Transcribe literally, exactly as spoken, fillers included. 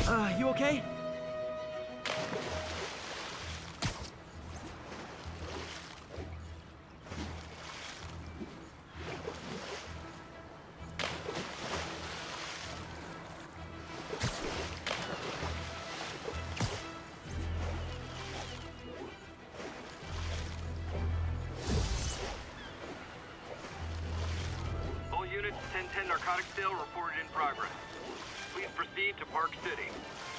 Uh, you okay? All units, ten ten narcotic sale reported in progress. Please proceed to Park City.